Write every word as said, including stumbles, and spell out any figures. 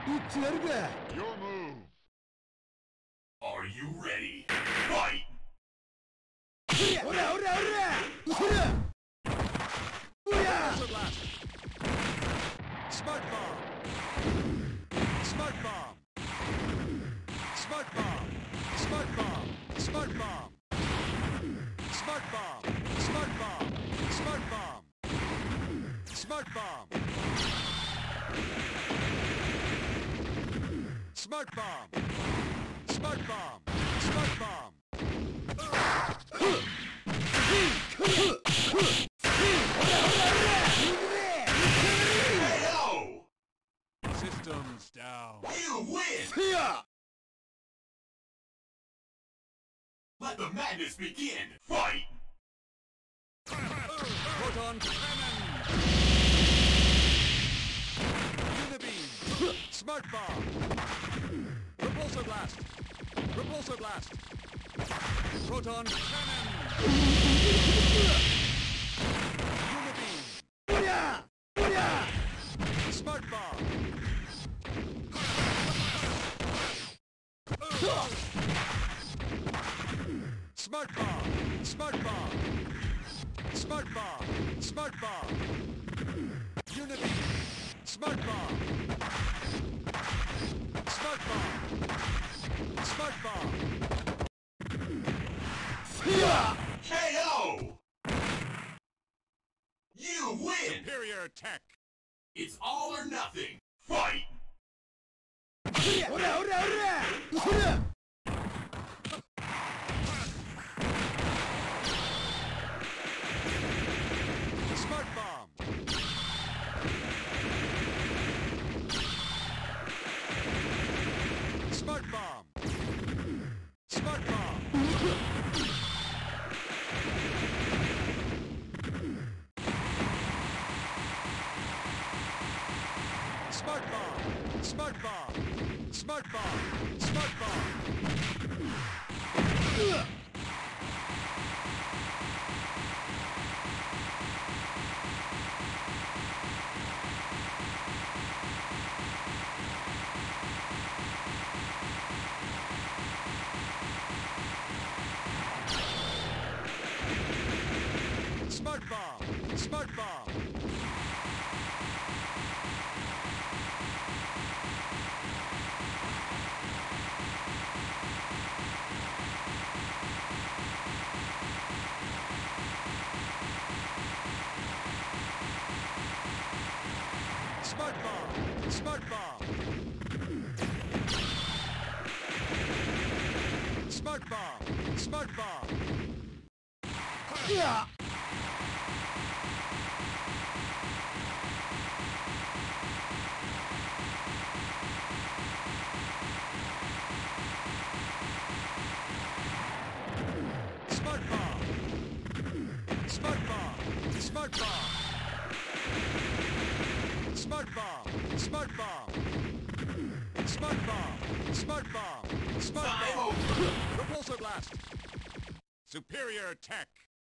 Your move. Are you ready? Fight! Smart bomb! Smart bomb! Smart bomb! Smart bomb! Smart bomb! Smart bomb! Smart bomb! Smart bomb! Smart bomb! Smart bomb! Smart bomb! Smart bomb! Systems down. You win! Let the madness begin! Fight! Proton cannon! Unibeam! Smart bomb! Repulsor blast! Repulsor blast! Proton cannon! Unibeam! Smart bomb! Smart bomb! Smart bomb! Smart bomb! Smart bomb! Unibeam! Smart bomb! Smart bomb! Smart bomb! K O! You win! Superior tech! It's all or nothing! Fight! Smart bomb! Smart bomb! Smart bomb! Smart bomb! Smart bomb! Smart bomb! Smart bomb! Smart bomb! Smart bomb! Smart bomb! Smart bomb! Smart bomb! Smart bomb! Yeah! Smart bomb! Smart bomb! Smart bomb! Smart bomb! Smart bomb! Smart bomb! Smart bomb! Smart bomb! Repulsor blast! Superior tech!